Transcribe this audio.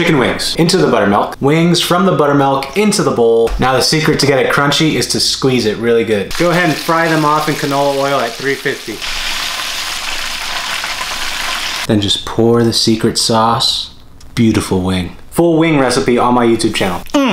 Chicken wings into the buttermilk. Wings from the buttermilk into the bowl. Now the secret to get it crunchy is to squeeze it really good. Go ahead and fry them off in canola oil at 350. Then just pour the secret sauce. Beautiful wing. Full wing recipe on my YouTube channel.